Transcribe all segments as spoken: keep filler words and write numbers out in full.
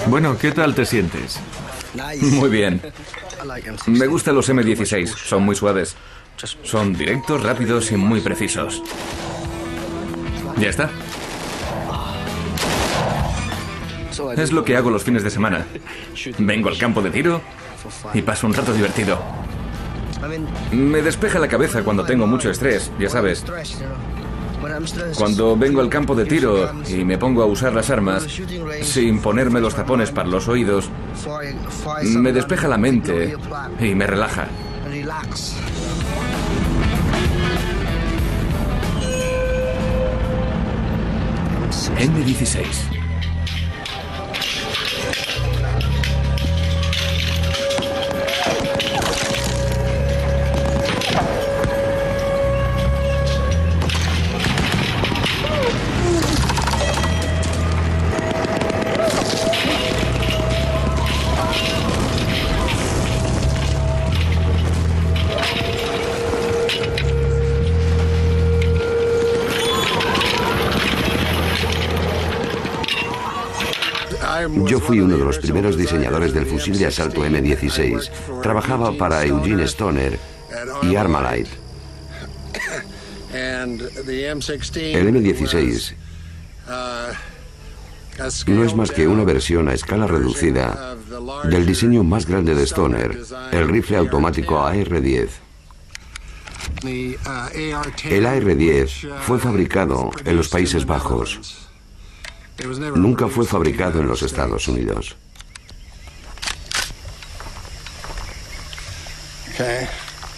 Bueno, ¿qué tal te sientes? Muy bien. Me gustan los eme dieciséis, son muy suaves. Son directos, rápidos y muy precisos. Ya está. Es lo que hago los fines de semana. Vengo al campo de tiro y paso un rato divertido. Me despeja la cabeza cuando tengo mucho estrés, ya sabes. Cuando vengo al campo de tiro y me pongo a usar las armas, sin ponerme los tapones para los oídos, me despeja la mente y me relaja. eme dieciséis. Yo fui uno de los primeros diseñadores del fusil de asalto eme dieciséis. Trabajaba para Eugene Stoner y Armalite. El eme dieciséis no es más que una versión a escala reducida del diseño más grande de Stoner, el rifle automático A R diez. El A R diez fue fabricado en los Países Bajos. Nunca fue fabricado en los Estados Unidos. Okay.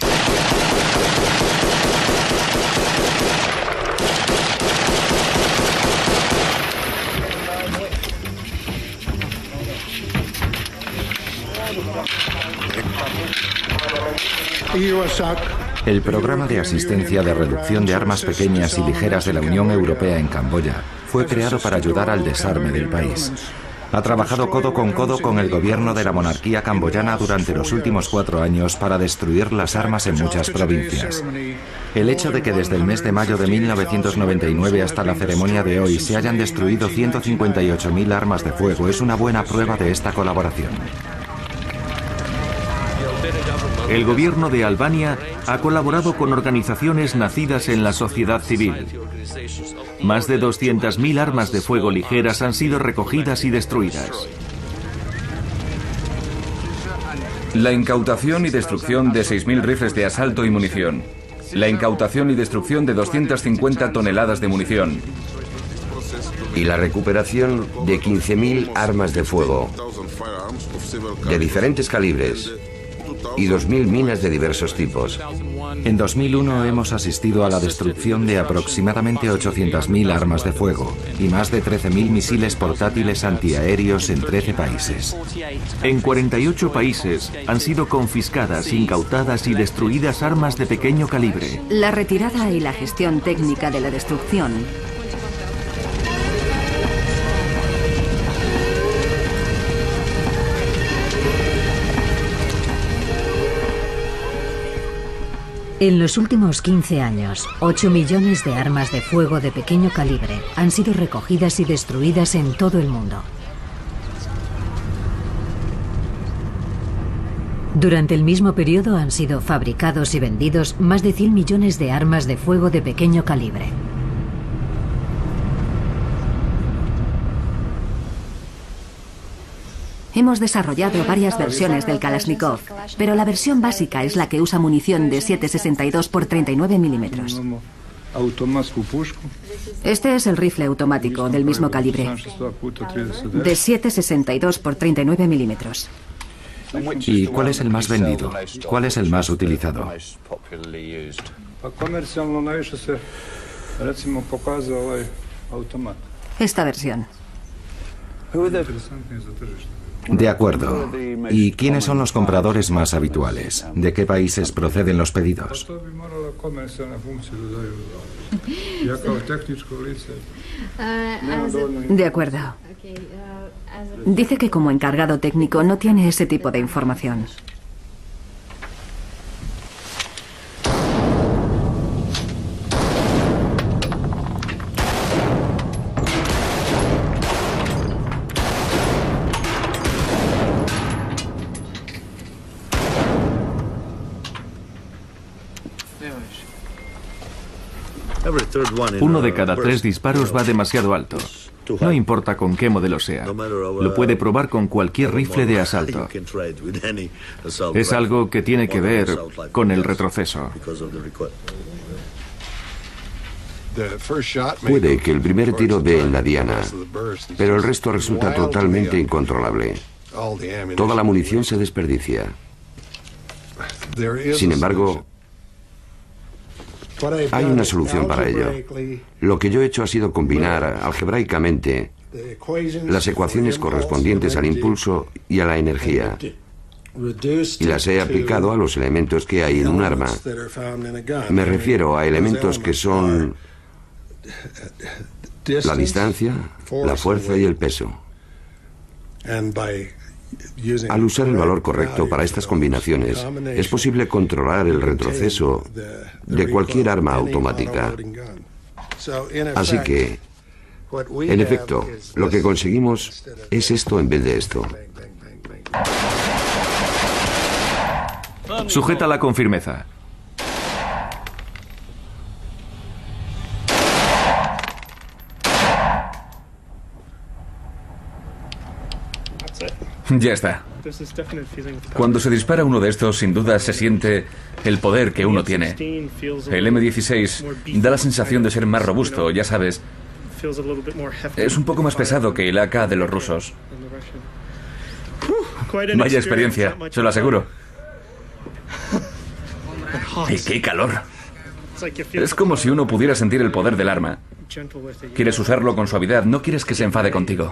El programa de asistencia de reducción de armas pequeñas y ligeras de la Unión Europea en Camboya fue creado para ayudar al desarme del país. Ha trabajado codo con codo con el gobierno de la monarquía camboyana durante los últimos cuatro años para destruir las armas en muchas provincias. El hecho de que desde el mes de mayo de mil novecientos noventa y nueve hasta la ceremonia de hoy se hayan destruido ciento cincuenta y ocho mil armas de fuego es una buena prueba de esta colaboración. El gobierno de Albania ha colaborado con organizaciones nacidas en la sociedad civil. Más de doscientas mil armas de fuego ligeras han sido recogidas y destruidas. La incautación y destrucción de seis mil rifles de asalto y munición. La incautación y destrucción de doscientas cincuenta toneladas de munición. Y la recuperación de quince mil armas de fuego, de diferentes calibres, y dos mil minas de diversos tipos. En dos mil uno hemos asistido a la destrucción de aproximadamente ochocientas mil armas de fuego y más de trece mil misiles portátiles antiaéreos en trece países. En cuarenta y ocho países han sido confiscadas, incautadas y destruidas armas de pequeño calibre. La retirada y la gestión técnica de la destrucción En los últimos quince años, ocho millones de armas de fuego de pequeño calibre han sido recogidas y destruidas en todo el mundo. Durante el mismo periodo han sido fabricados y vendidos más de cien millones de armas de fuego de pequeño calibre. Hemos desarrollado varias versiones del Kalashnikov, pero la versión básica es la que usa munición de siete sesenta y dos por treinta y nueve milímetros. Este es el rifle automático del mismo calibre, de siete sesenta y dos por treinta y nueve milímetros. ¿Y cuál es el más vendido? ¿Cuál es el más utilizado? Esta versión. De acuerdo. ¿Y quiénes son los compradores más habituales? ¿De qué países proceden los pedidos? De acuerdo. Dice que como encargado técnico no tiene ese tipo de información. Uno de cada tres disparos va demasiado alto. No importa con qué modelo sea. Lo puede probar con cualquier rifle de asalto. Es algo que tiene que ver con el retroceso. Puede que el primer tiro dé en la diana, pero el resto resulta totalmente incontrolable. Toda la munición se desperdicia. Sin embargo, hay una solución para ello. Lo que yo he hecho ha sido combinar algebraicamente las ecuaciones correspondientes al impulso y a la energía, y las he aplicado a los elementos que hay en un arma. Me refiero a elementos que son la distancia, la fuerza y el peso. Al usar el valor correcto para estas combinaciones, es posible controlar el retroceso de cualquier arma automática. Así que, en efecto, lo que conseguimos es esto en vez de esto. Sujétala con firmeza. Ya está. Cuando se dispara uno de estos, sin duda se siente el poder que uno tiene. El eme dieciséis da la sensación de ser más robusto, ya sabes. Es un poco más pesado que el A K de los rusos. Vaya experiencia, se lo aseguro. ¡Y qué calor! Es como si uno pudiera sentir el poder del arma. Quieres usarlo con suavidad, no quieres que se enfade contigo.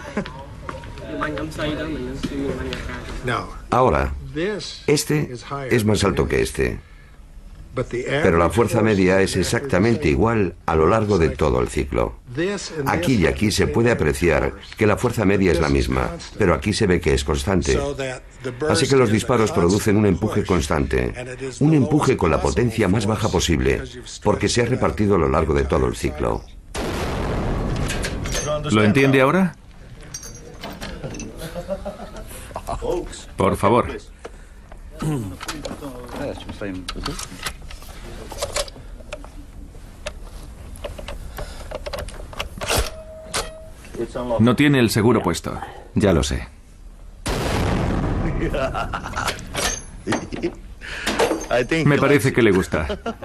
Ahora, este es más alto que este, pero la fuerza media es exactamente igual a lo largo de todo el ciclo. Aquí y aquí se puede apreciar que la fuerza media es la misma, pero aquí se ve que es constante. Así que los disparos producen un empuje constante, un empuje con la potencia más baja posible, porque se ha repartido a lo largo de todo el ciclo. ¿Lo entiende ahora? Por favor. No tiene el seguro puesto. Ya lo sé. Me parece que le gusta.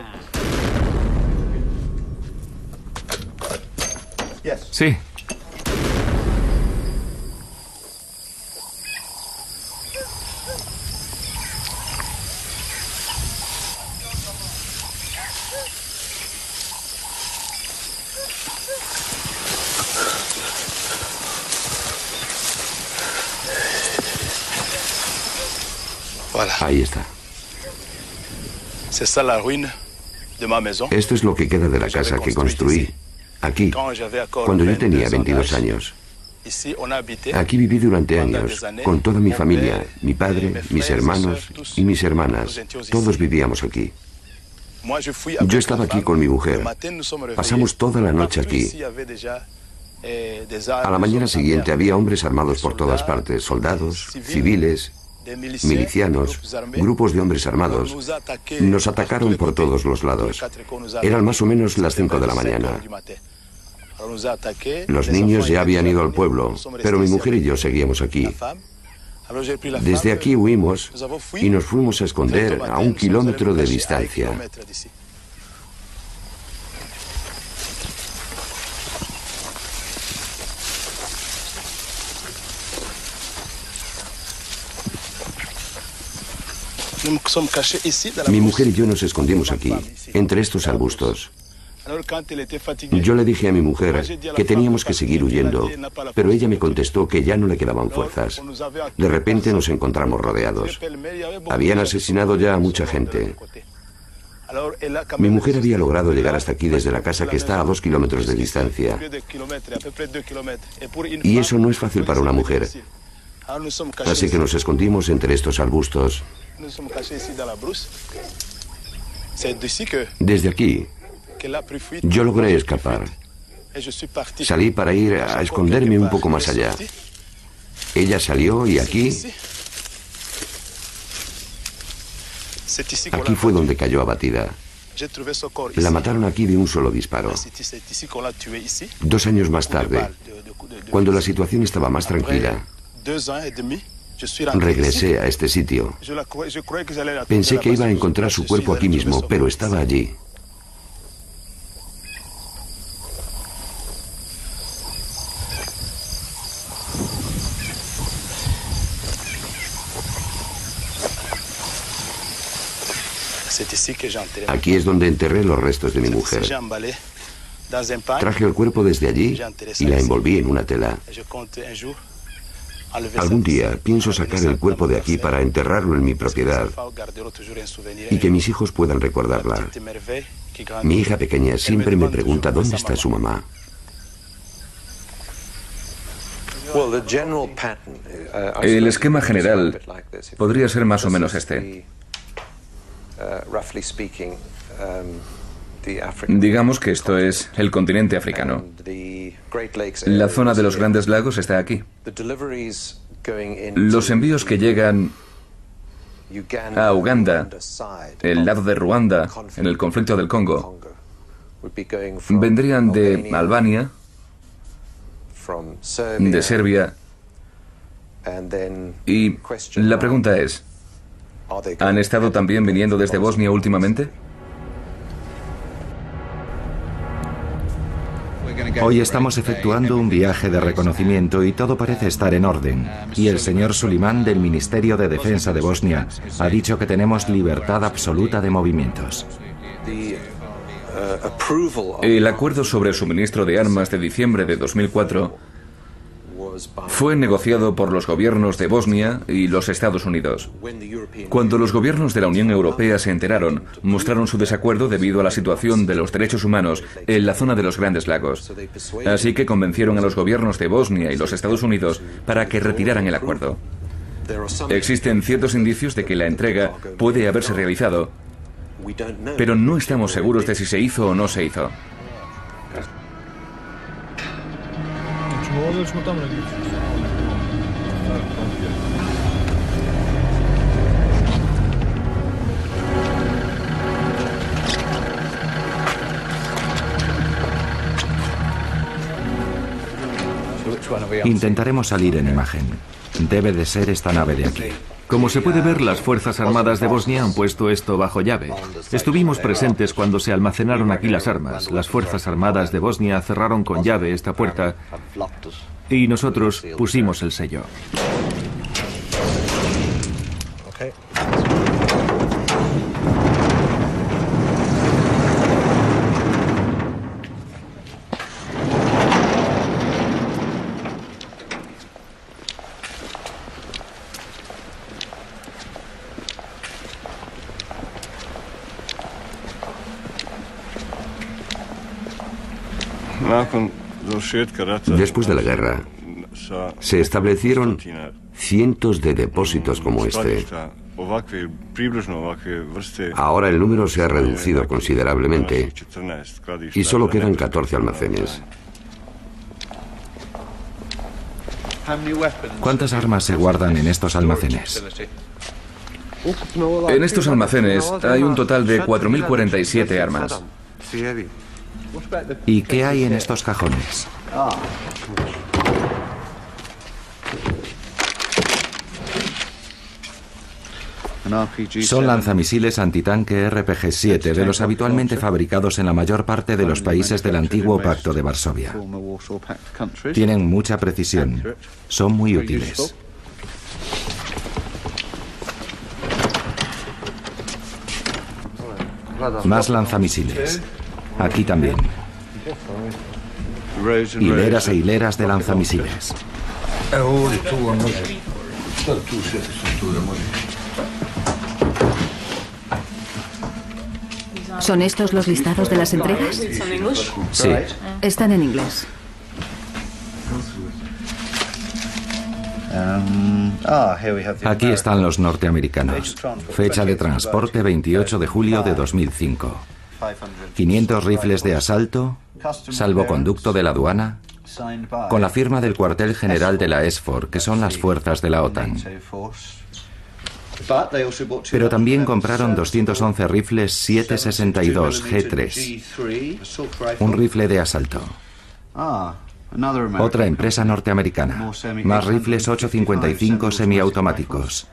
Sí. Ahí está. Esto es lo que queda de la casa que construí aquí, cuando yo tenía veintidós años. Aquí viví durante años, con toda mi familia, mi padre, mis hermanos y mis hermanas. Todos vivíamos aquí. Yo estaba aquí con mi mujer. Pasamos toda la noche aquí. A la mañana siguiente había hombres armados por todas partes, soldados, civiles, milicianos, grupos de hombres armados. Nos atacaron por todos los lados. Eran más o menos las cinco de la mañana. Los niños ya habían ido al pueblo, pero mi mujer y yo seguíamos aquí. Desde aquí huimos y nos fuimos a esconder a un kilómetro de distancia. Mi mujer y yo nos escondimos aquí, entre estos arbustos. Yo le dije a mi mujer que teníamos que seguir huyendo, pero ella me contestó que ya no le quedaban fuerzas. De repente nos encontramos rodeados. Habían asesinado ya a mucha gente. Mi mujer había logrado llegar hasta aquí desde la casa que está a dos kilómetros de distancia. Y eso no es fácil para una mujer. Así que nos escondimos entre estos arbustos. Desde aquí, yo logré escapar. Salí para ir a esconderme un poco más allá. Ella salió y aquí... Aquí fue donde cayó abatida. La mataron aquí de un solo disparo. Dos años más tarde, cuando la situación estaba más tranquila, regresé a este sitio. Pensé que iba a encontrar su cuerpo aquí mismo, pero estaba allí. Aquí es donde enterré los restos de mi mujer. Traje el cuerpo desde allí y la envolví en una tela. Algún día pienso sacar el cuerpo de aquí para enterrarlo en mi propiedad y que mis hijos puedan recordarla. Mi hija pequeña siempre me pregunta dónde está su mamá. El esquema general podría ser más o menos este. Digamos que esto es el continente africano. La zona de los Grandes Lagos está aquí. Los envíos que llegan a Uganda, el lado de Ruanda, en el conflicto del Congo, vendrían de Albania, de Serbia, y la pregunta es, ¿han estado también viniendo desde Bosnia últimamente? Hoy estamos efectuando un viaje de reconocimiento y todo parece estar en orden. Y el señor Suleiman del Ministerio de Defensa de Bosnia ha dicho que tenemos libertad absoluta de movimientos. El acuerdo sobre el suministro de armas de diciembre de dos mil cuatro fue negociado por los gobiernos de Bosnia y los Estados Unidos. Cuando los gobiernos de la Unión Europea se enteraron, mostraron su desacuerdo debido a la situación de los derechos humanos en la zona de los Grandes Lagos. Así que convencieron a los gobiernos de Bosnia y los Estados Unidos para que retiraran el acuerdo. Existen ciertos indicios de que la entrega puede haberse realizado, pero no estamos seguros de si se hizo o no se hizo. Intentaremos salir en imagen. Debe de ser esta nave de aquí. Como se puede ver, las Fuerzas Armadas de Bosnia han puesto esto bajo llave. Estuvimos presentes cuando se almacenaron aquí las armas. Las Fuerzas Armadas de Bosnia cerraron con llave esta puerta y nosotros pusimos el sello. Después de la guerra, se establecieron cientos de depósitos como este. Ahora el número se ha reducido considerablemente y solo quedan catorce almacenes. ¿Cuántas armas se guardan en estos almacenes? En estos almacenes hay un total de cuatro mil cuarenta y siete armas. ¿Y qué hay en estos cajones? Son lanzamisiles antitanque R P G siete de los habitualmente fabricados en la mayor parte de los países del antiguo Pacto de Varsovia. Tienen mucha precisión. Son muy útiles. Más lanzamisiles. Aquí también. Hileras e hileras de lanzamisiles. ¿Son estos los listados de las entregas? Sí. Están en inglés. Aquí están los norteamericanos. Fecha de transporte veintiocho de julio de dos mil cinco. quinientos rifles de asalto, salvoconducto de la aduana, con la firma del cuartel general de la ESFOR, que son las fuerzas de la OTAN. Pero también compraron doscientos once rifles siete sesenta y dos G tres, un rifle de asalto. Otra empresa norteamericana. Más rifles ocho cincuenta y cinco semiautomáticos.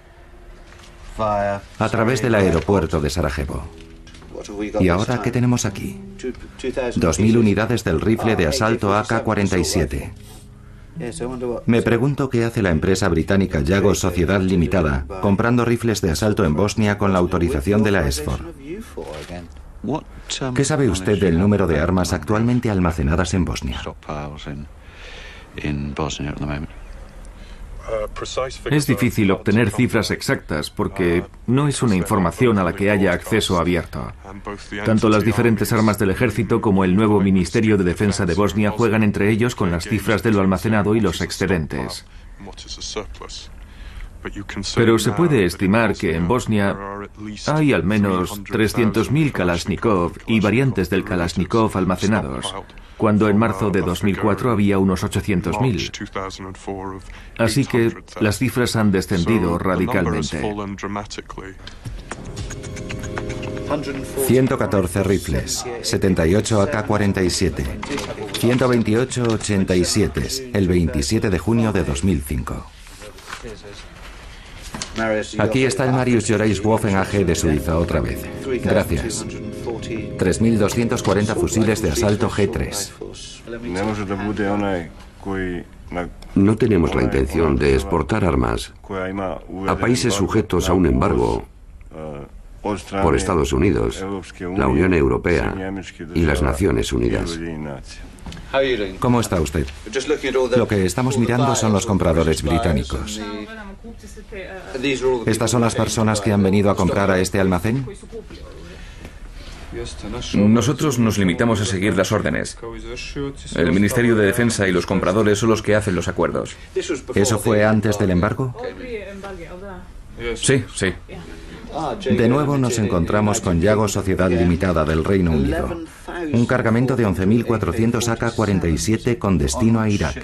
A través del aeropuerto de Sarajevo. ¿Y ahora qué tenemos aquí? dos mil unidades del rifle de asalto A K cuarenta y siete. Me pregunto qué hace la empresa británica Yago Sociedad Limitada comprando rifles de asalto en Bosnia con la autorización de la E S F O R. ¿Qué sabe usted del número de armas actualmente almacenadas en Bosnia? Es difícil obtener cifras exactas porque no es una información a la que haya acceso abierto. Tanto las diferentes armas del ejército como el nuevo Ministerio de Defensa de Bosnia juegan entre ellos con las cifras de lo almacenado y los excedentes. Pero se puede estimar que en Bosnia hay al menos trescientos mil Kalashnikov y variantes del Kalashnikov almacenados, cuando en marzo de dos mil cuatro había unos ochocientos mil. Así que las cifras han descendido radicalmente. ciento catorce rifles, setenta y ocho A K cuarenta y siete, ciento veintiocho ochenta y siete, el veintisiete de junio de dos mil cinco. Aquí está el Marius Joreis Waffen A G de Suiza otra vez. Gracias. tres mil doscientos cuarenta fusiles de asalto G tres. No tenemos la intención de exportar armas a países sujetos a un embargo por Estados Unidos, la Unión Europea y las Naciones Unidas. ¿Cómo está usted? Lo que estamos mirando son los compradores británicos. ¿Estas son las personas que han venido a comprar a este almacén? Nosotros nos limitamos a seguir las órdenes. El Ministerio de Defensa y los compradores son los que hacen los acuerdos. ¿Eso fue antes del embargo? Sí, sí. De nuevo nos encontramos con Yago Sociedad Limitada del Reino Unido. Un cargamento de once mil cuatrocientos A K cuarenta y siete con destino a Irak.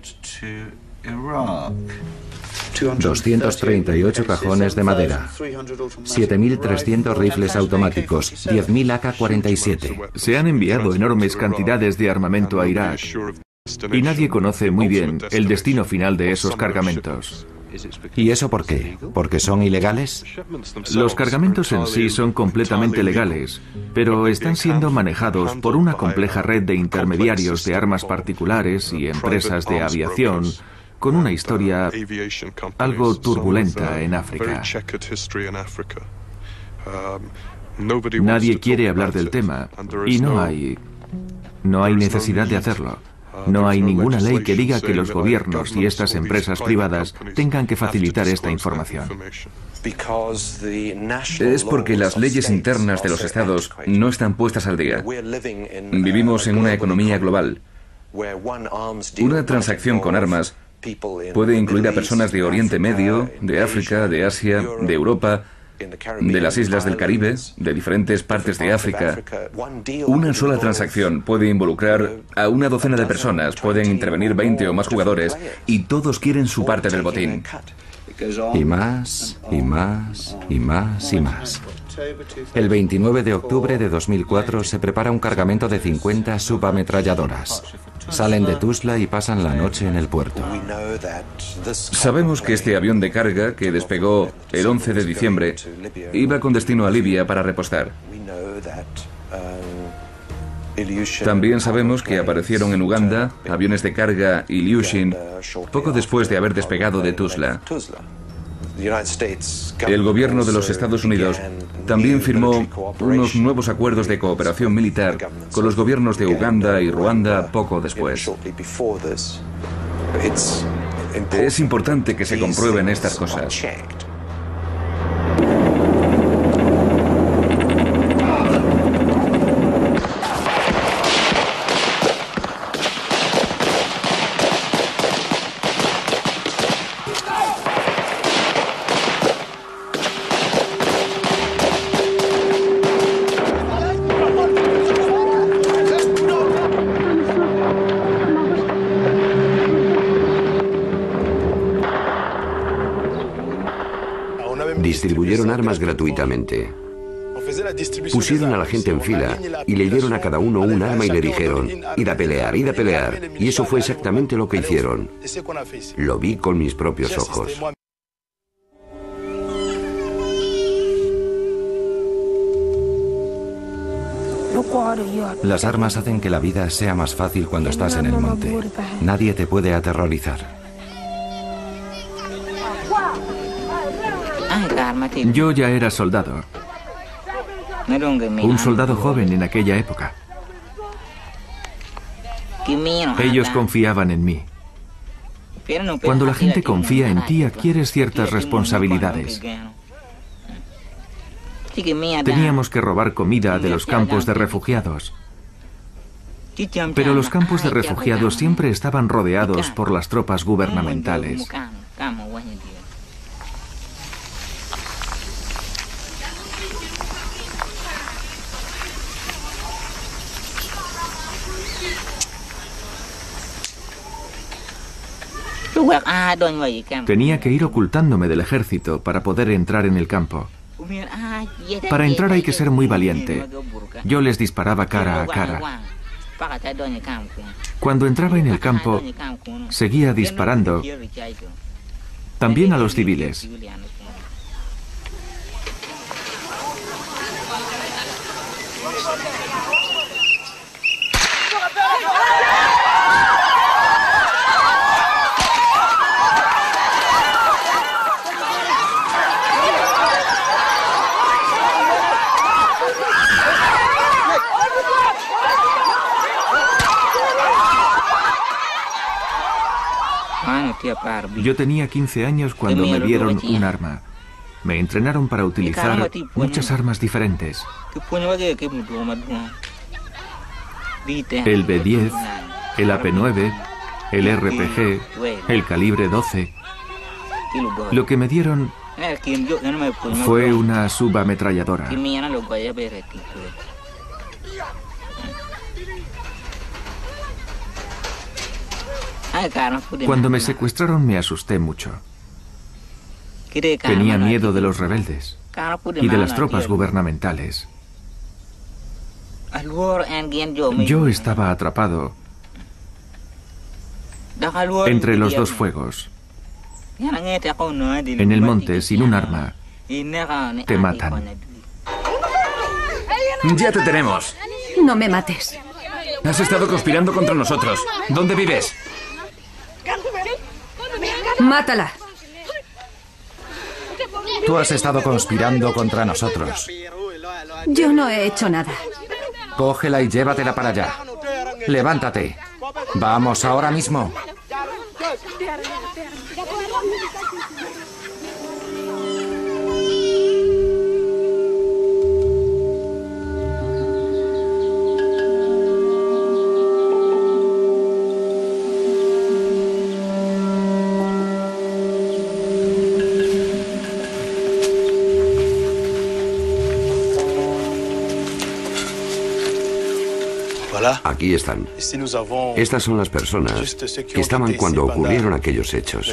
doscientos treinta y ocho cajones de madera. siete mil trescientos rifles automáticos. diez mil A K cuarenta y siete. Se han enviado enormes cantidades de armamento a Irak. Y nadie conoce muy bien el destino final de esos cargamentos. ¿Y eso por qué? ¿Porque son ilegales? Los cargamentos en sí son completamente legales, pero están siendo manejados por una compleja red de intermediarios de armas particulares y empresas de aviación con una historia algo turbulenta en África. Nadie quiere hablar del tema y no hay, no hay necesidad de hacerlo. No hay ninguna ley que diga que los gobiernos y estas empresas privadas tengan que facilitar esta información. Es porque las leyes internas de los estados no están puestas al día. Vivimos en una economía global. Una transacción con armas puede incluir a personas de Oriente Medio, de África, de Asia, de Europa, de las islas del Caribe, de diferentes partes de África. Una sola transacción puede involucrar a una docena de personas, pueden intervenir veinte o más jugadores, y todos quieren su parte del botín. Y más, y más, y más, y más. El veintinueve de octubre de dos mil cuatro se prepara un cargamento de cincuenta subametralladoras. Salen de Tuzla y pasan la noche en el puerto. Sabemos que este avión de carga, que despegó el once de diciembre, iba con destino a Libia para repostar. También sabemos que aparecieron en Uganda aviones de carga Ilyushin poco después de haber despegado de Tuzla. El gobierno de los Estados Unidos también firmó unos nuevos acuerdos de cooperación militar con los gobiernos de Uganda y Ruanda poco después. Es importante que se comprueben estas cosas. distribuyeron armas gratuitamente. Pusieron a la gente en fila y le dieron a cada uno un arma y le dijeron, id a pelear, id a pelear. Y eso fue exactamente lo que hicieron. Lo vi con mis propios ojos. Las armas hacen que la vida sea más fácil cuando estás en el monte. Nadie te puede aterrorizar. Yo ya era soldado. Un soldado joven en aquella época. Ellos confiaban en mí. Cuando la gente confía en ti, adquieres ciertas responsabilidades. Teníamos que robar comida de los campos de refugiados. Pero los campos de refugiados siempre estaban rodeados por las tropas gubernamentales. Tenía que ir ocultándome del ejército para poder entrar en el campo. Para entrar hay que ser muy valiente. Yo les disparaba cara a cara. Cuando entraba en el campo, seguía disparando también a los civiles. Yo tenía quince años cuando me dieron un arma. Me entrenaron para utilizar muchas armas diferentes. El B diez, el A P nueve, el R P G, el calibre doce. Lo que me dieron fue una subametralladora. Cuando me secuestraron me asusté mucho. Tenía miedo de los rebeldes y de las tropas gubernamentales. Yo estaba atrapado entre los dos fuegos. En el monte, sin un arma, te matan. Ya te tenemos. No me mates. Has estado conspirando contra nosotros. ¿Dónde vives? ¡Mátala! Tú has estado conspirando contra nosotros. Yo no he hecho nada. Cógela y llévatela para allá. Levántate. Vamos ahora mismo. Aquí están. Estas son las personas que estaban cuando ocurrieron aquellos hechos.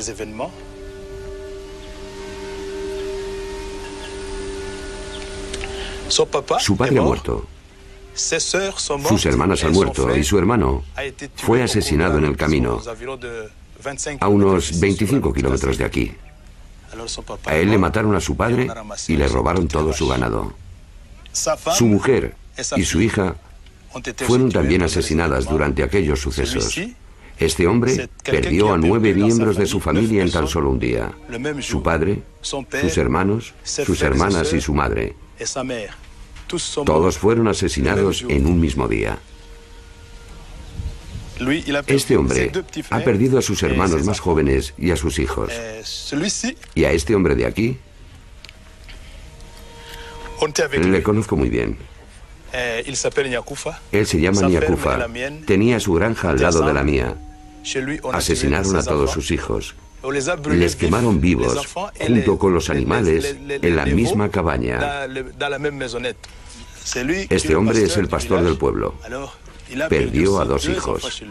Su padre ha muerto. Sus hermanas han muerto y su hermano fue asesinado en el camino, a unos veinticinco kilómetros de aquí. A él le mataron a su padre y le robaron todo su ganado. Su mujer y su hija fueron también asesinadas durante aquellos sucesos. Este hombre perdió a nueve miembros de su familia en tan solo un día. Su padre, sus hermanos, sus hermanas y su madre. Todos fueron asesinados en un mismo día. Este hombre ha perdido a sus hermanos más jóvenes y a sus hijos. Y a este hombre de aquí le conozco muy bien. Él se llama Nyakufa. Tenía su granja al lado de la mía. Asesinaron a todos sus hijos. Les quemaron vivos, junto con los animales, en la misma cabaña. Este hombre es el pastor del pueblo. Perdió a dos hijos.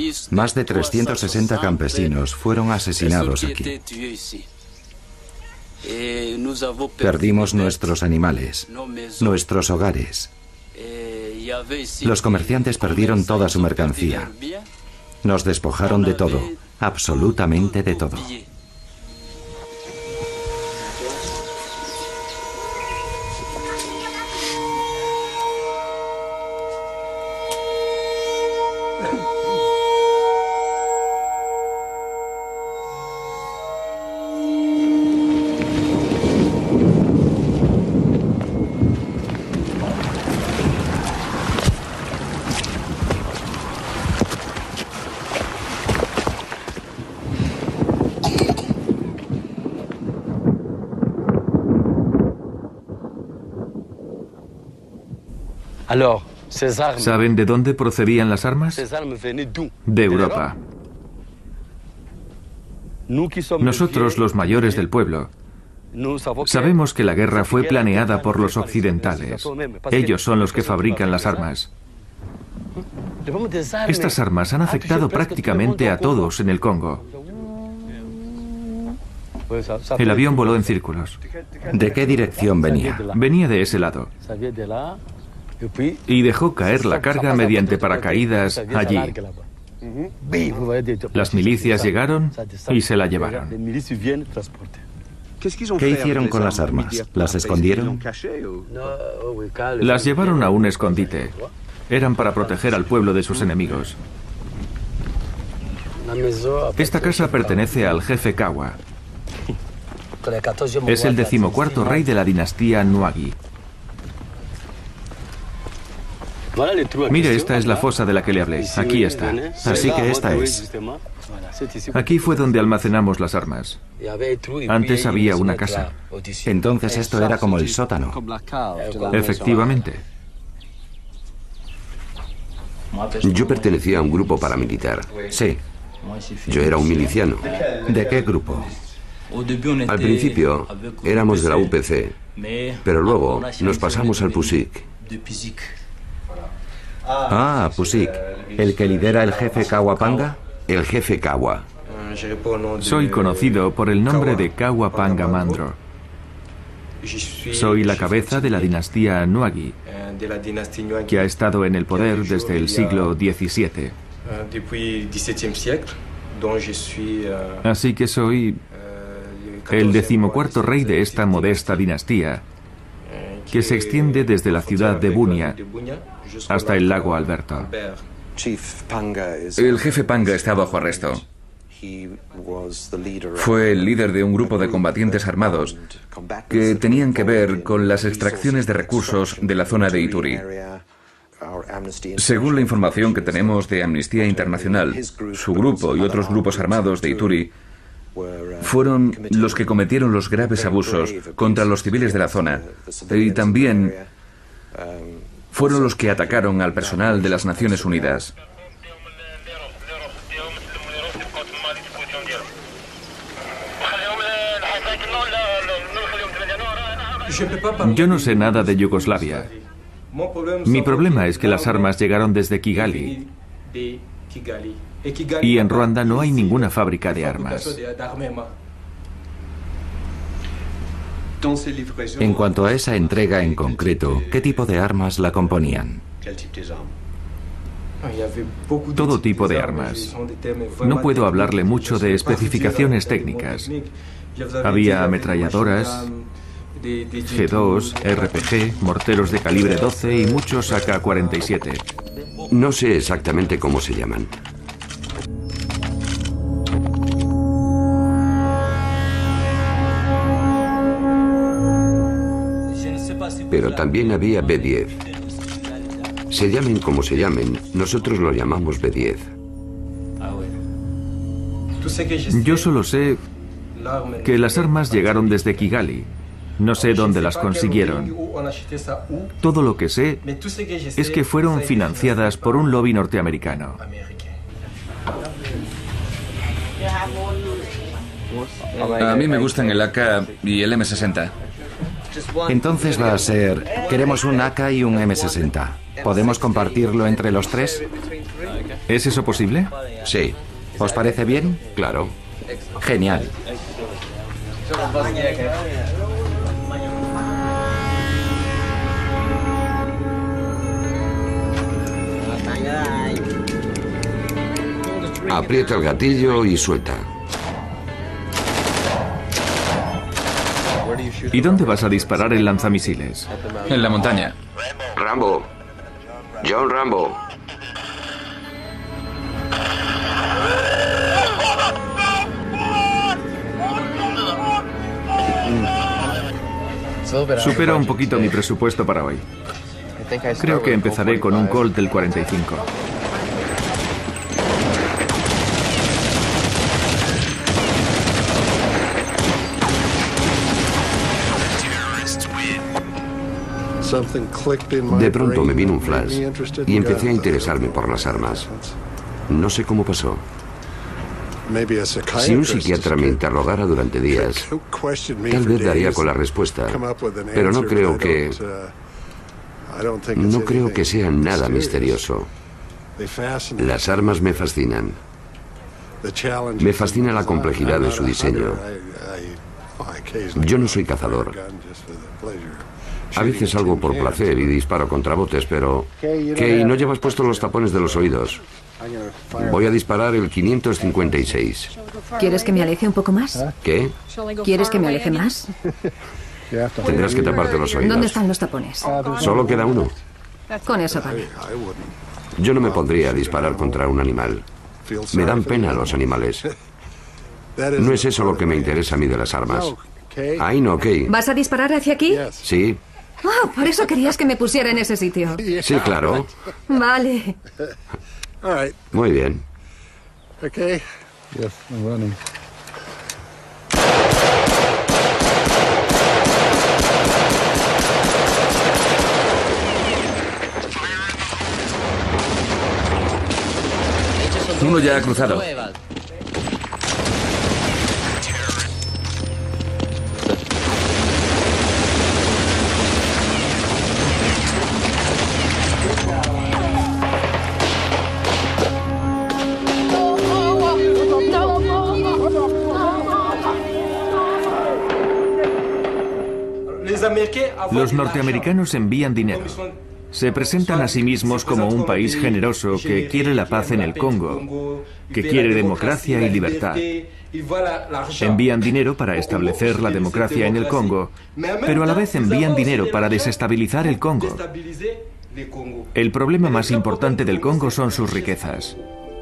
Más de trescientos sesenta campesinos fueron asesinados aquí. Perdimos nuestros animales, nuestros hogares. Los comerciantes perdieron toda su mercancía. Nos despojaron de todo, absolutamente de todo. ¿Saben de dónde procedían las armas? De Europa. Nosotros, los mayores del pueblo, sabemos que la guerra fue planeada por los occidentales. Ellos son los que fabrican las armas. Estas armas han afectado prácticamente a todos en el Congo. El avión voló en círculos. ¿De qué dirección venía? Venía de ese lado. Y dejó caer la carga mediante paracaídas allí. Las milicias llegaron y se la llevaron. ¿Qué hicieron con las armas? ¿Las escondieron? Las llevaron a un escondite. Eran para proteger al pueblo de sus enemigos. Esta casa pertenece al jefe Kawa. Es el decimocuarto rey de la dinastía Nwagi. Mire, esta es la fosa de la que le hablé. Aquí está. Así que esta es. Aquí fue donde almacenamos las armas. Antes había una casa. Entonces esto era como el sótano. Efectivamente. Yo pertenecía a un grupo paramilitar. Sí. Yo era un miliciano. ¿De qué grupo? Al principio éramos de la U P C, pero luego nos pasamos al P U S I C. Ah, P U S I C. ¿El que lidera el jefe Kawapanga? El jefe Kawa. Soy conocido por el nombre de Kawapanga Mandro. Soy la cabeza de la dinastía Nwagi, que ha estado en el poder desde el siglo diecisiete. Así que soy el decimocuarto rey de esta modesta dinastía, que se extiende desde la ciudad de Bunia hasta el lago Alberto. El jefe Panga está bajo arresto. Fue el líder de un grupo de combatientes armados que tenían que ver con las extracciones de recursos de la zona de Ituri. Según la información que tenemos de Amnistía Internacional, su grupo y otros grupos armados de Ituri fueron los que cometieron los graves abusos contra los civiles de la zona y también fueron los que atacaron al personal de las Naciones Unidas. Yo no sé nada de Yugoslavia. Mi problema es que las armas llegaron desde Kigali. Y en Ruanda no hay ninguna fábrica de armas. En cuanto a esa entrega en concreto, ¿qué tipo de armas la componían? Todo tipo de armas. No puedo hablarle mucho de especificaciones técnicas. Había ametralladoras, G dos, R P G, morteros de calibre doce y muchos A K cuarenta y siete. No sé exactamente cómo se llaman. Pero también había B diez. Se llamen como se llamen, nosotros lo llamamos B diez. Yo solo sé que las armas llegaron desde Kigali. No sé dónde las consiguieron. Todo lo que sé es que fueron financiadas por un lobby norteamericano. A mí me gustan el A K y el M sesenta. Entonces va a ser... Queremos un A K y un M sesenta. ¿Podemos compartirlo entre los tres? ¿Es eso posible? Sí. ¿Os parece bien? Claro. Genial. Aprieta el gatillo y suelta. ¿Y dónde vas a disparar el lanzamisiles? En la montaña. Rambo. John Rambo. Supera un poquito mi presupuesto para hoy. Creo que empezaré con un Colt del cuarenta y cinco. De pronto me vino un flash y empecé a interesarme por las armas. No sé cómo pasó. Si un psiquiatra me interrogara durante días, tal vez daría con la respuesta, pero no creo que... No creo que sea nada misterioso. Las armas me fascinan. Me fascina la complejidad de su diseño. Yo no soy cazador. A veces salgo por placer y disparo contra botes, pero... Kay, no llevas puestos los tapones de los oídos. Voy a disparar el quinientos cincuenta y seis. ¿Quieres que me aleje un poco más? ¿Qué? ¿Quieres que me aleje más? Tendrás que taparte los oídos. ¿Dónde están los tapones? Solo queda uno. Con eso vale. Yo no me pondría a disparar contra un animal. Me dan pena los animales. No es eso lo que me interesa a mí de las armas. Ahí no, Kay. ¿Vas a disparar hacia aquí? Sí. Oh, por eso querías que me pusiera en ese sitio. Sí, claro. Vale. Muy bien. Okay. Yes, I'm running. Uno ya ha cruzado. Los norteamericanos envían dinero. Se presentan a sí mismos como un país generoso que quiere la paz en el Congo, que quiere democracia y libertad. Envían dinero para establecer la democracia en el Congo, pero a la vez envían dinero para desestabilizar el Congo. El problema más importante del Congo son sus riquezas.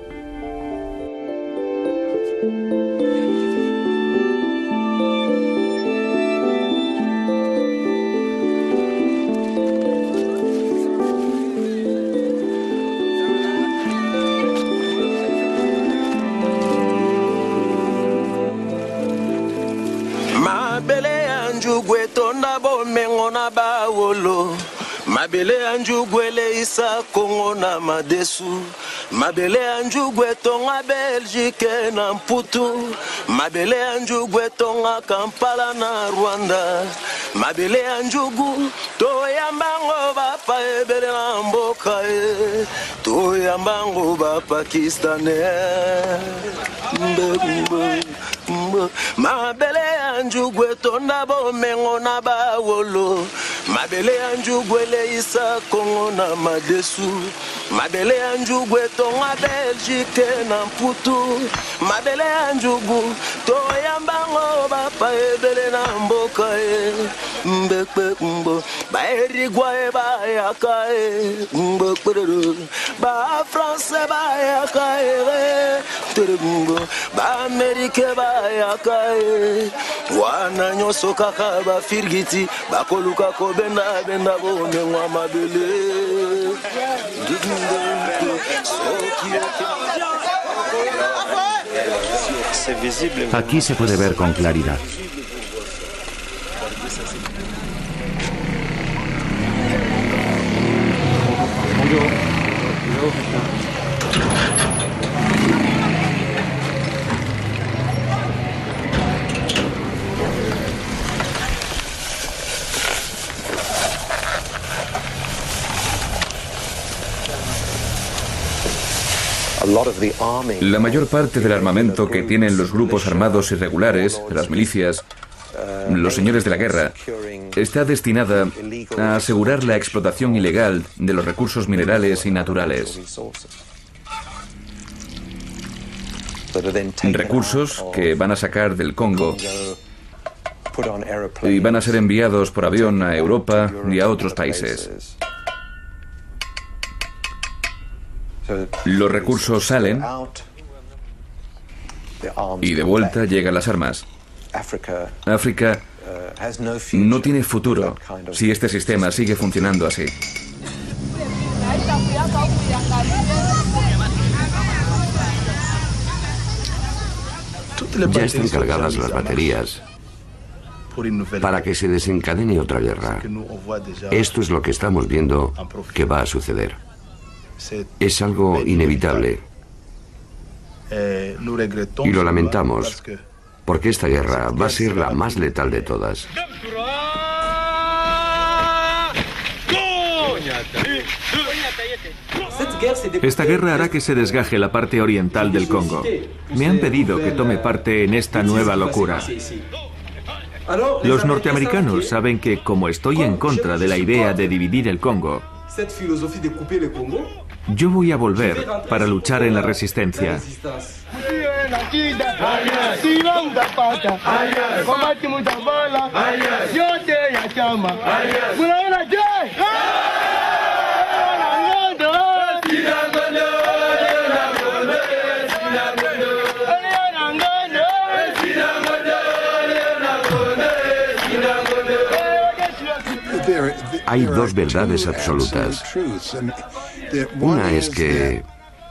Mabele anjugwele isa Kongo na madesu. Mabele anjugwe tonga Belgique na Mputu. Mabele anjugwe tonga Kampala na Rwanda. Mabele anjugu toyambango bapa ebele na mboka e. Toyambango ba Pakistan e. Mabele anjugwe tonda bo mengo na bawolo. Mabele anjugwele isa Kongo na madesu. Mabele anjugwe tonga Belgique na Mputu. Mabele anjugu toyambango bapa ebele na mboka e. Mbekpe mbo ba erigwa e ba yakae mbekperero ba France ba yakae terungo ba Amerique ba yakae wana nyoso kaka ba firgiti ba koluka ko benda benda bone mwa mabele. Aquí se puede ver con claridad. La mayor parte del armamento que tienen los grupos armados irregulares, las milicias, los señores de la guerra, está destinada a asegurar la explotación ilegal de los recursos minerales y naturales. Recursos que van a sacar del Congo y van a ser enviados por avión a Europa y a otros países. Los recursos salen y de vuelta llegan las armas. África no tiene futuro si este sistema sigue funcionando así. Ya están cargadas las baterías para que se desencadene otra guerra. Esto es lo que estamos viendo que va a suceder. Es algo inevitable. Y lo lamentamos, porque esta guerra va a ser la más letal de todas. Esta guerra hará que se desgaje la parte oriental del Congo. Me han pedido que tome parte en esta nueva locura. Los norteamericanos saben que, como estoy en contra de la idea de dividir el Congo, yo voy a volver para luchar en la resistencia. Hay dos verdades absolutas. Una es que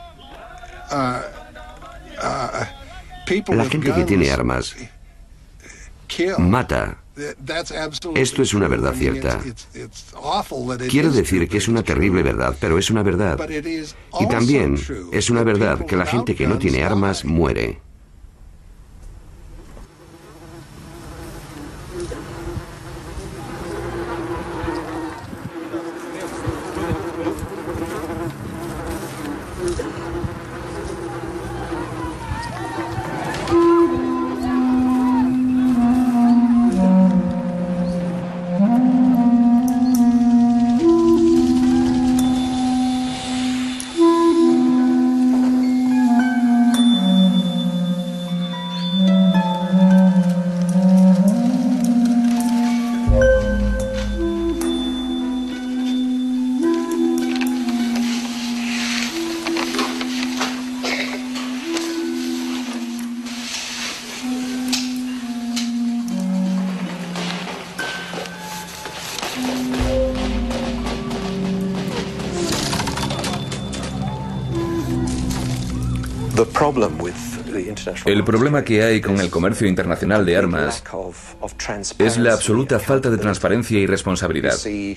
la gente que tiene armas mata. Esto es una verdad cierta. Quiero decir que es una terrible verdad, pero es una verdad. Y también es una verdad que la gente que no tiene armas muere. El problema que hay con el comercio internacional de armas es la absoluta falta de transparencia y responsabilidad.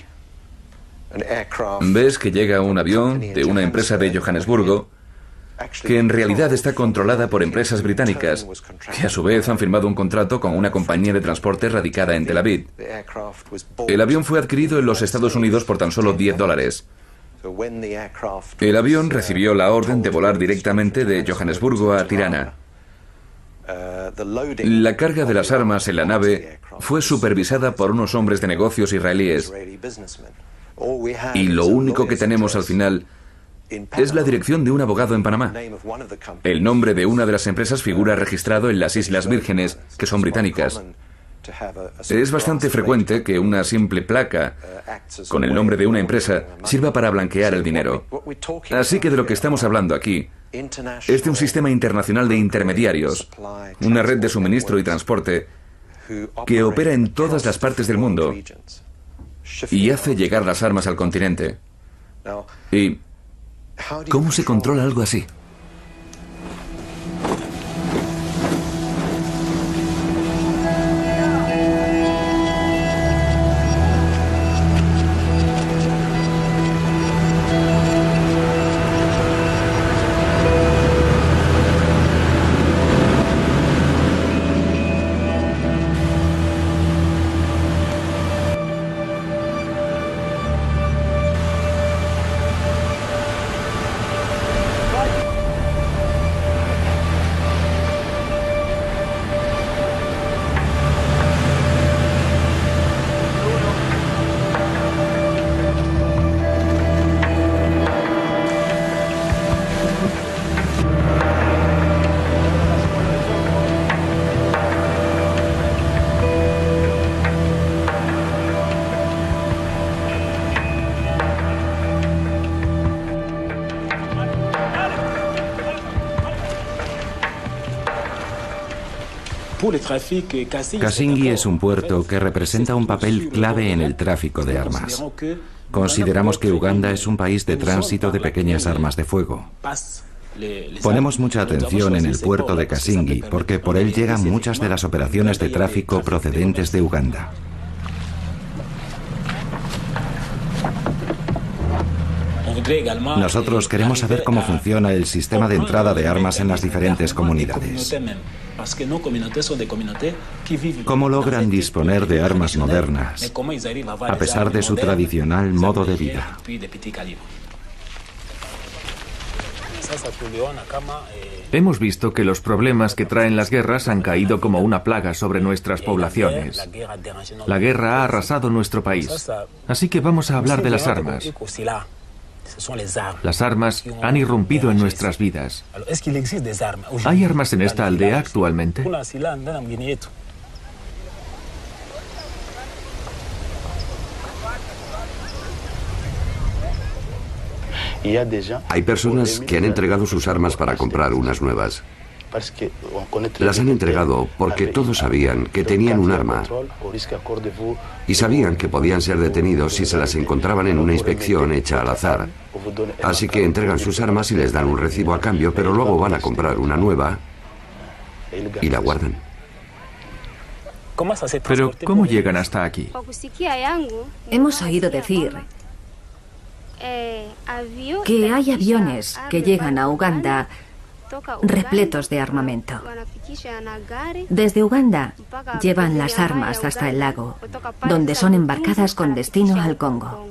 Ves que llega un avión de una empresa de Johannesburgo que en realidad está controlada por empresas británicas, que a su vez han firmado un contrato con una compañía de transporte radicada en Tel Aviv. El avión fue adquirido en los Estados Unidos por tan solo diez dólares. El avión recibió la orden de volar directamente de Johannesburgo a Tirana. La carga de las armas en la nave fue supervisada por unos hombres de negocios israelíes. Y lo único que tenemos al final es la dirección de un abogado en Panamá. El nombre de una de las empresas figura registrado en las Islas Vírgenes, que son británicas. Es bastante frecuente que una simple placa con el nombre de una empresa sirva para blanquear el dinero. Así que de lo que estamos hablando aquí es de un sistema internacional de intermediarios, una red de suministro y transporte que opera en todas las partes del mundo y hace llegar las armas al continente. ¿Y cómo se controla algo así? Kasingi es un puerto que representa un papel clave en el tráfico de armas. Consideramos que Uganda es un país de tránsito de pequeñas armas de fuego. Ponemos mucha atención en el puerto de Kasingi porque por él llegan muchas de las operaciones de tráfico procedentes de Uganda. Nosotros queremos saber cómo funciona el sistema de entrada de armas en las diferentes comunidades. ¿Cómo logran disponer de armas modernas a pesar de su tradicional modo de vida? Hemos visto que los problemas que traen las guerras han caído como una plaga sobre nuestras poblaciones. La guerra ha arrasado nuestro país. Así que vamos a hablar de las armas. Las armas han irrumpido en nuestras vidas. ¿Hay armas en esta aldea actualmente? Hay personas que han entregado sus armas para comprar unas nuevas. Las han entregado porque todos sabían que tenían un arma y sabían que podían ser detenidos si se las encontraban en una inspección hecha al azar. Así que entregan sus armas y les dan un recibo a cambio, pero luego van a comprar una nueva y la guardan. Pero, ¿cómo llegan hasta aquí? Hemos oído decir que hay aviones que llegan a Uganda repletos de armamento. Desde Uganda llevan las armas hasta el lago, donde son embarcadas con destino al Congo.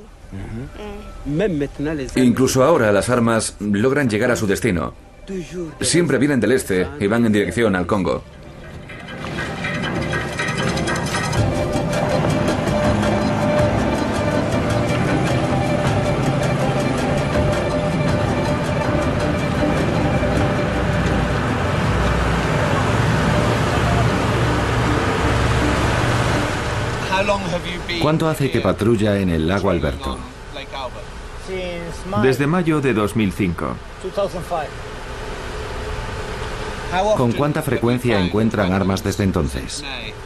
Incluso ahora las armas logran llegar a su destino. Siempre vienen del este y van en dirección al Congo. ¿Cuánto hace que patrulla en el lago Alberto? Desde mayo de dos mil cinco. ¿Con cuánta frecuencia encuentran armas desde entonces?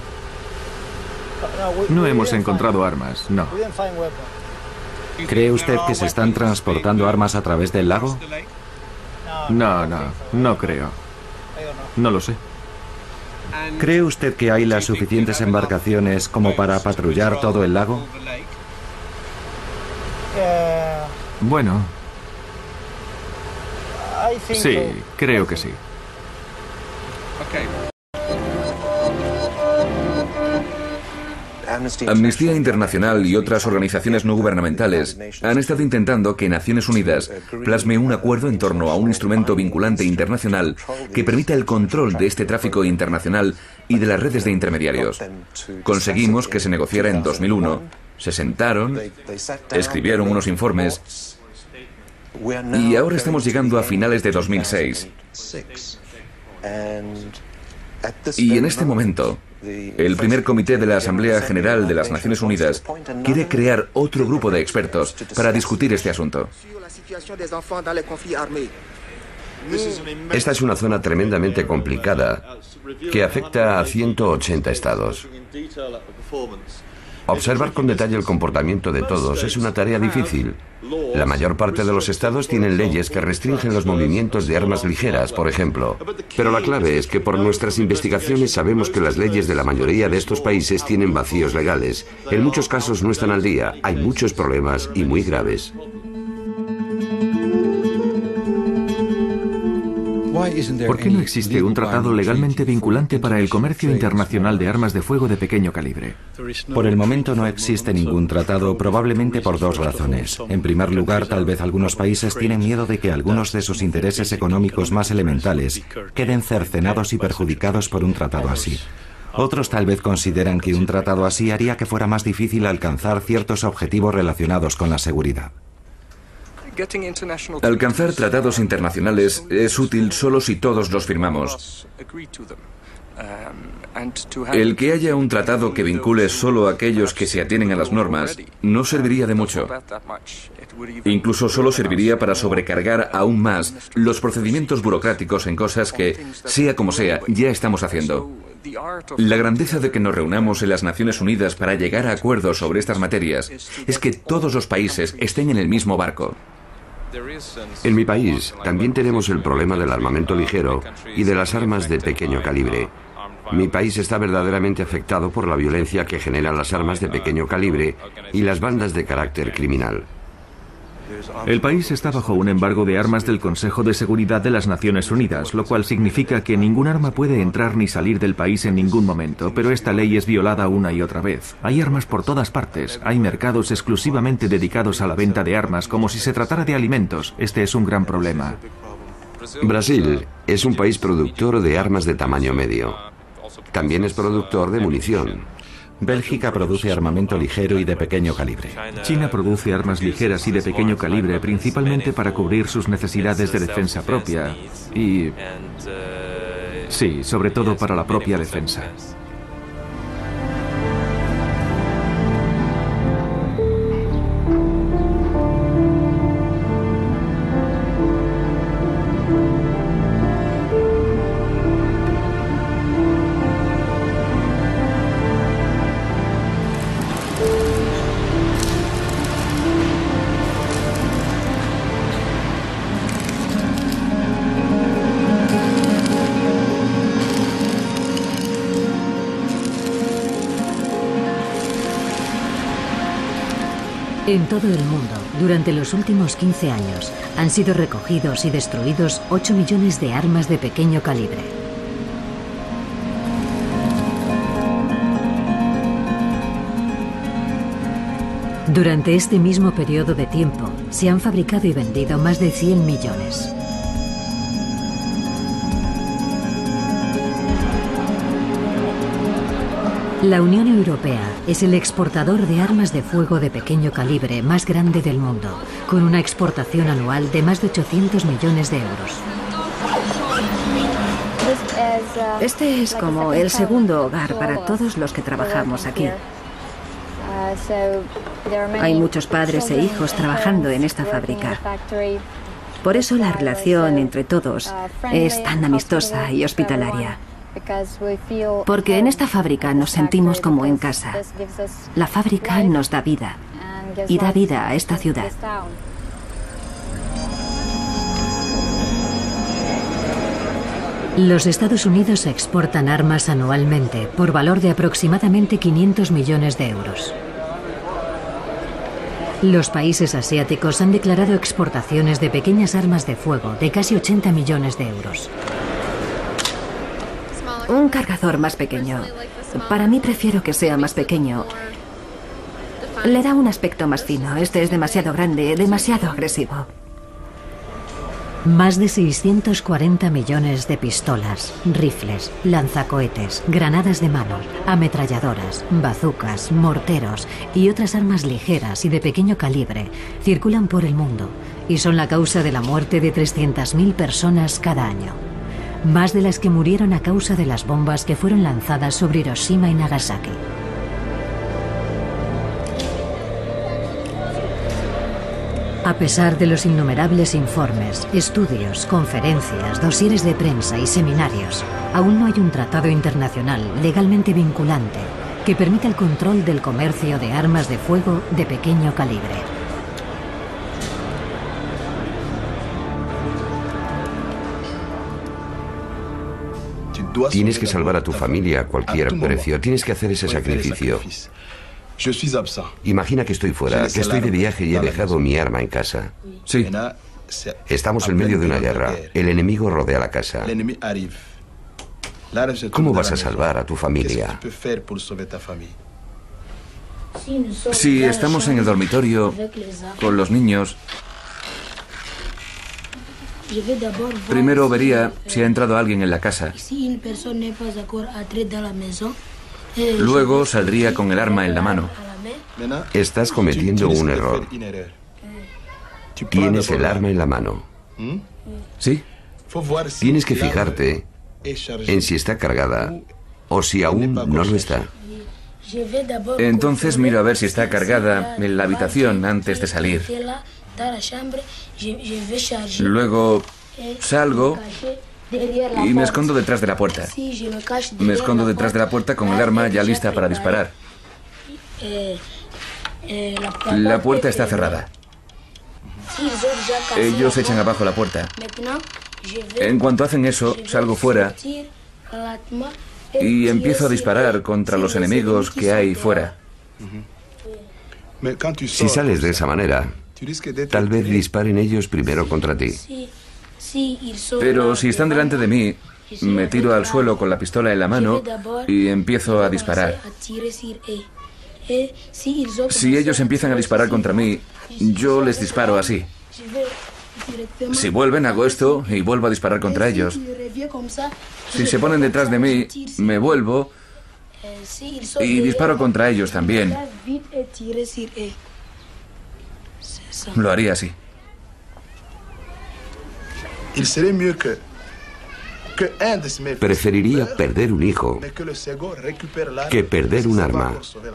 No hemos encontrado armas, no. ¿Cree usted que se están transportando armas a través del lago? No, no, no creo. No lo sé. ¿Cree usted que hay las suficientes embarcaciones como para patrullar todo el lago? Bueno. Sí, creo que sí. Amnistía Internacional y otras organizaciones no gubernamentales han estado intentando que Naciones Unidas plasme un acuerdo en torno a un instrumento vinculante internacional que permita el control de este tráfico internacional y de las redes de intermediarios. Conseguimos que se negociara en dos mil uno, se sentaron, escribieron unos informes y ahora estamos llegando a finales de dos mil seis. Y en este momento, el primer comité de la Asamblea General de las Naciones Unidas quiere crear otro grupo de expertos para discutir este asunto. Esta es una zona tremendamente complicada que afecta a ciento ochenta estados. Observar con detalle el comportamiento de todos es una tarea difícil. La mayor parte de los estados tienen leyes que restringen los movimientos de armas ligeras, por ejemplo. Pero la clave es que por nuestras investigaciones sabemos que las leyes de la mayoría de estos países tienen vacíos legales. En muchos casos no están al día, hay muchos problemas y muy graves. ¿Por qué no existe un tratado legalmente vinculante para el comercio internacional de armas de fuego de pequeño calibre? Por el momento no existe ningún tratado, probablemente por dos razones. En primer lugar, tal vez algunos países tienen miedo de que algunos de sus intereses económicos más elementales queden cercenados y perjudicados por un tratado así. Otros tal vez consideran que un tratado así haría que fuera más difícil alcanzar ciertos objetivos relacionados con la seguridad. Alcanzar tratados internacionales es útil solo si todos los firmamos. El que haya un tratado que vincule solo a aquellos que se atienen a las normas no serviría de mucho. Incluso solo serviría para sobrecargar aún más los procedimientos burocráticos en cosas que, sea como sea, ya estamos haciendo. La grandeza de que nos reunamos en las Naciones Unidas para llegar a acuerdos sobre estas materias es que todos los países estén en el mismo barco. En mi país también tenemos el problema del armamento ligero y de las armas de pequeño calibre. Mi país está verdaderamente afectado por la violencia que generan las armas de pequeño calibre y las bandas de carácter criminal. El país está bajo un embargo de armas del Consejo de Seguridad de las Naciones Unidas, lo cual significa que ningún arma puede entrar ni salir del país en ningún momento, pero esta ley es violada una y otra vez. Hay armas por todas partes, hay mercados exclusivamente dedicados a la venta de armas, como si se tratara de alimentos. Este es un gran problema. Brasil es un país productor de armas de tamaño medio. También es productor de munición. Bélgica produce armamento ligero y de pequeño calibre. China produce armas ligeras y de pequeño calibre principalmente para cubrir sus necesidades de defensa propia y... sí, sobre todo para la propia defensa. En todo el mundo, durante los últimos quince años, han sido recogidos y destruidos ocho millones de armas de pequeño calibre. Durante este mismo periodo de tiempo, se han fabricado y vendido más de cien millones. La Unión Europea es el exportador de armas de fuego de pequeño calibre más grande del mundo, con una exportación anual de más de ochocientos millones de euros. Este es como el segundo hogar para todos los que trabajamos aquí. Hay muchos padres e hijos trabajando en esta fábrica. Por eso la relación entre todos es tan amistosa y hospitalaria. Porque en esta fábrica nos sentimos como en casa. La fábrica nos da vida y da vida a esta ciudad. Los Estados Unidos exportan armas anualmente por valor de aproximadamente quinientos millones de euros. Los países asiáticos han declarado exportaciones de pequeñas armas de fuego de casi ochenta millones de euros. Un cargador más pequeño. Para mí prefiero que sea más pequeño. Le da un aspecto más fino. Este es demasiado grande, demasiado agresivo. Más de seiscientos cuarenta millones de pistolas, rifles, lanzacohetes, granadas de mano, ametralladoras, bazucas, morteros y otras armas ligeras y de pequeño calibre circulan por el mundo y son la causa de la muerte de trescientas mil personas cada año. Más de las que murieron a causa de las bombas que fueron lanzadas sobre Hiroshima y Nagasaki. A pesar de los innumerables informes, estudios, conferencias, dosieres de prensa y seminarios, aún no hay un tratado internacional legalmente vinculante que permita el control del comercio de armas de fuego de pequeño calibre. Tienes que salvar a tu familia a cualquier precio. Tienes que hacer ese sacrificio. Imagina que estoy fuera, que estoy de viaje y he dejado mi arma en casa. Sí. Estamos en medio de una guerra. El enemigo rodea la casa. ¿Cómo vas a salvar a tu familia? Si estamos en el dormitorio con los niños, primero vería si ha entrado alguien en la casa. Luego saldría con el arma en la mano. Estás cometiendo un error. Tienes el arma en la mano. ¿Sí? Tienes que fijarte en si está cargada o si aún no lo está. Entonces miro a ver si está cargada en la habitación antes de salir. Luego salgo y me escondo detrás de la puerta. Me escondo detrás de la puerta con el arma ya lista para disparar. La puerta está cerrada. Ellos echan abajo la puerta. En cuanto hacen eso, salgo fuera y empiezo a disparar contra los enemigos que hay fuera. Si sales de esa manera, tal vez disparen ellos primero contra ti. Pero si están delante de mí, me tiro al suelo con la pistola en la mano y empiezo a disparar. Si ellos empiezan a disparar contra mí, yo les disparo así. Si vuelven, hago esto y vuelvo a disparar contra ellos. Si se ponen detrás de mí, me vuelvo y disparo contra ellos también. Lo haría así. Preferiría perder un hijo que perder un arma.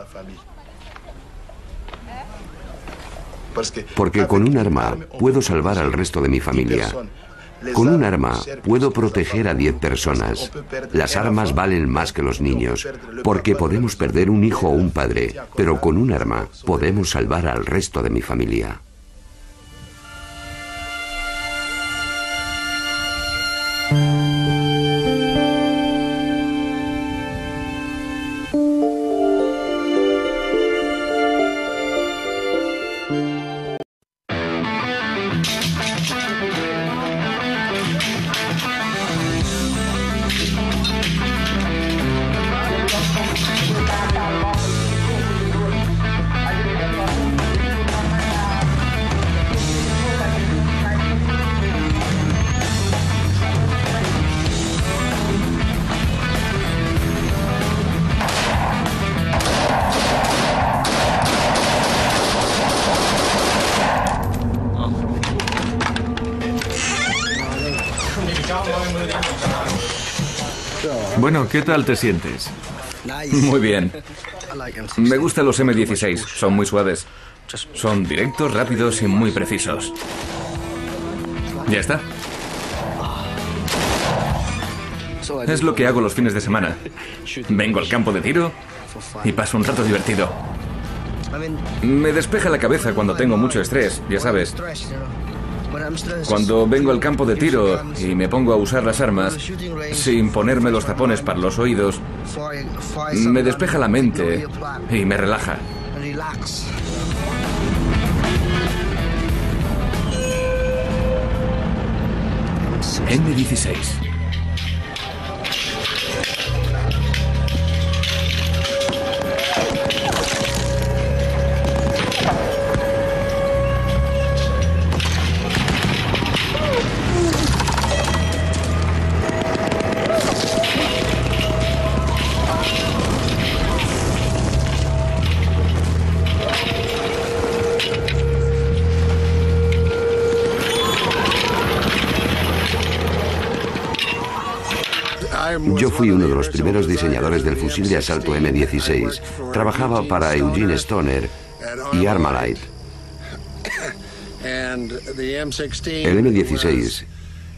Porque con un arma puedo salvar al resto de mi familia. Con un arma puedo proteger a diez personas. Las armas valen más que los niños, porque podemos perder un hijo o un padre, pero con un arma podemos salvar al resto de mi familia. Bueno, ¿qué tal te sientes? Muy bien. Me gustan los eme dieciséis, son muy suaves. Son directos, rápidos y muy precisos. Ya está. Es lo que hago los fines de semana. Vengo al campo de tiro y paso un rato divertido. Me despeja la cabeza cuando tengo mucho estrés, ya sabes. Cuando vengo al campo de tiro y me pongo a usar las armas, sin ponerme los tapones para los oídos, me despeja la mente y me relaja. eme dieciséis. Yo fui uno de los primeros diseñadores del fusil de asalto eme dieciséis. Trabajaba para Eugene Stoner y Armalite. El eme dieciséis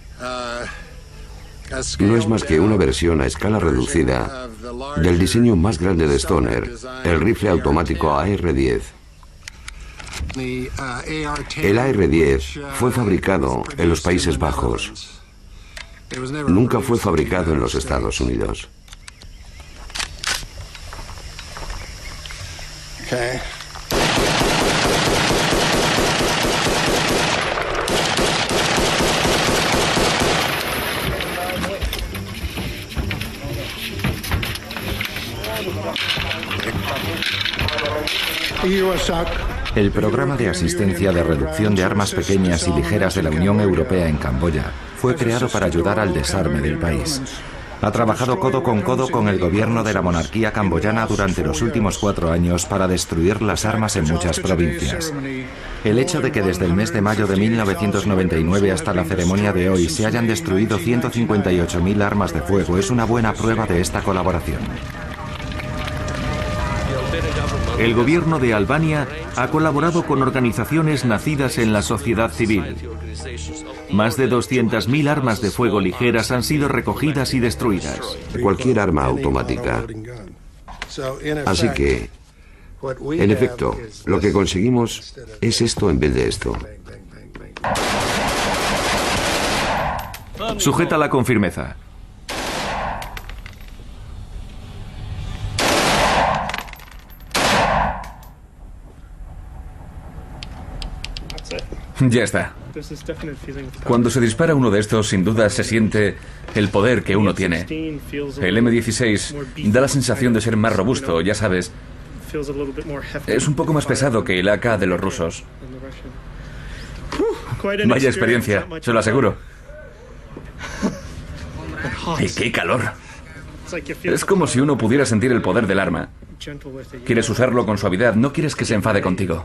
no es más que una versión a escala reducida del diseño más grande de Stoner, el rifle automático A R diez. El A R diez fue fabricado en los Países Bajos. Nunca fue fabricado en los Estados Unidos. Okay. El programa de asistencia de reducción de armas pequeñas y ligeras de la Unión Europea en Camboya fue creado para ayudar al desarme del país. Ha trabajado codo con codo con el gobierno de la monarquía camboyana durante los últimos cuatro años para destruir las armas en muchas provincias. El hecho de que desde el mes de mayo de mil novecientos noventa y nueve hasta la ceremonia de hoy se hayan destruido ciento cincuenta y ocho mil armas de fuego es una buena prueba de esta colaboración. El gobierno de Albania ha colaborado con organizaciones nacidas en la sociedad civil. Más de doscientas mil armas de fuego ligeras han sido recogidas y destruidas. Cualquier arma automática. Así que, en efecto, lo que conseguimos es esto en vez de esto. Sujétala con firmeza. Ya está. Cuando se dispara uno de estos, sin duda se siente el poder que uno tiene. El eme dieciséis da la sensación de ser más robusto, ya sabes. Es un poco más pesado que el A K de los rusos. Vaya experiencia, se lo aseguro. ¡Y qué calor! Es como si uno pudiera sentir el poder del arma. Quieres usarlo con suavidad, no quieres que se enfade contigo.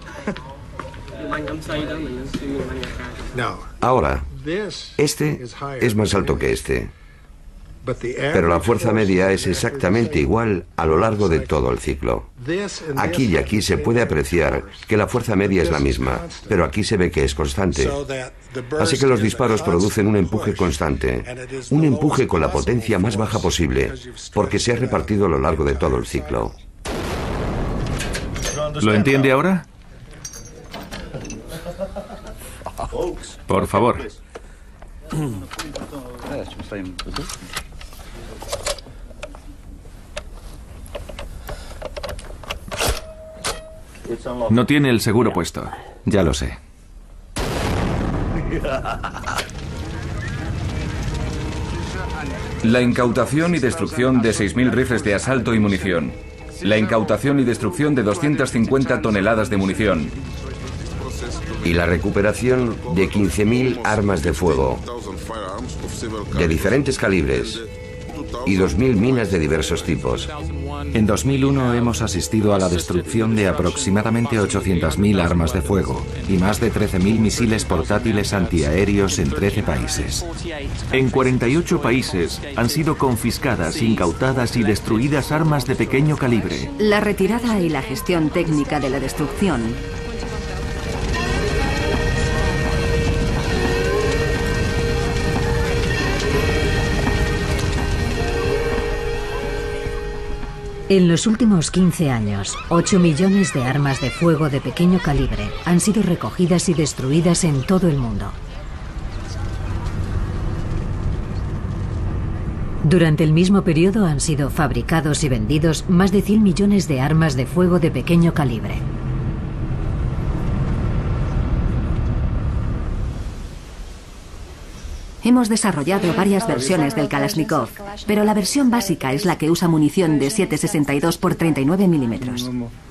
Ahora, este es más alto que este, pero la fuerza media es exactamente igual a lo largo de todo el ciclo. Aquí y aquí se puede apreciar que la fuerza media es la misma, pero aquí se ve que es constante. Así que los disparos producen un empuje constante, un empuje con la potencia más baja posible, porque se ha repartido a lo largo de todo el ciclo. ¿Lo entiende ahora? Por favor. No tiene el seguro puesto. Ya lo sé. La incautación y destrucción de seis mil rifles de asalto y munición. La incautación y destrucción de doscientas cincuenta toneladas de munición. Y la recuperación de quince mil armas de fuego, de diferentes calibres, y dos mil minas de diversos tipos. En dos mil uno hemos asistido a la destrucción de aproximadamente ochocientas mil armas de fuego y más de trece mil misiles portátiles antiaéreos en trece países. En cuarenta y ocho países han sido confiscadas, incautadas y destruidas armas de pequeño calibre. La retirada y la gestión técnica de la destrucción En los últimos quince años, ocho millones de armas de fuego de pequeño calibre han sido recogidas y destruidas en todo el mundo. Durante el mismo periodo han sido fabricados y vendidos más de cien millones de armas de fuego de pequeño calibre. Hemos desarrollado varias versiones del Kalashnikov, pero la versión básica es la que usa munición de siete sesenta y dos por treinta y nueve milímetros.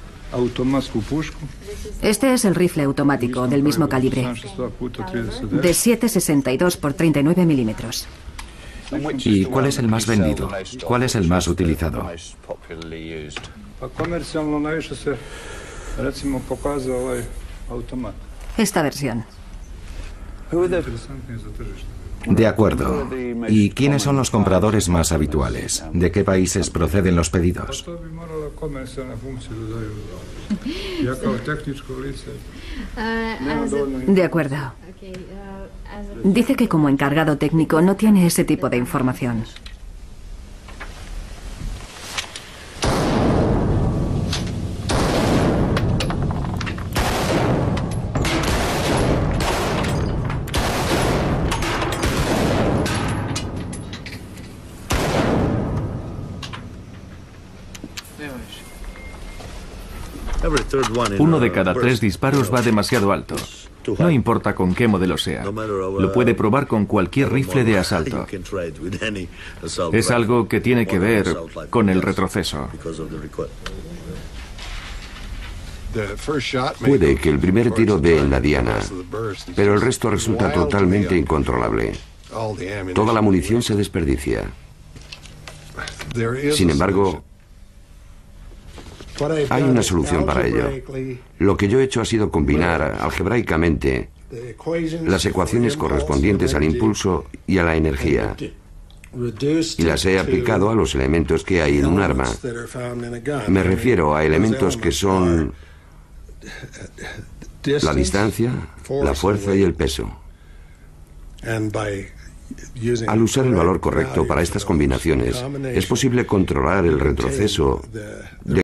Este es el rifle automático del mismo calibre, de siete sesenta y dos por treinta y nueve milímetros. ¿Y cuál es el más vendido? ¿Cuál es el más utilizado? Esta versión. De acuerdo. ¿Y quiénes son los compradores más habituales? ¿De qué países proceden los pedidos? De acuerdo. Dice que como encargado técnico no tiene ese tipo de información. Uno de cada tres disparos va demasiado alto. No importa con qué modelo sea. Lo puede probar con cualquier rifle de asalto. Es algo que tiene que ver con el retroceso. Puede que el primer tiro dé en la diana, pero el resto resulta totalmente incontrolable. Toda la munición se desperdicia. Sin embargo, Hay una solución para ello. Lo que yo he hecho ha sido combinar algebraicamente las ecuaciones correspondientes al impulso y a la energía, y las he aplicado a los elementos que hay en un arma. Me refiero a elementos que son la distancia, la fuerza y el peso. Al usar el valor correcto para estas combinaciones, es posible controlar el retroceso de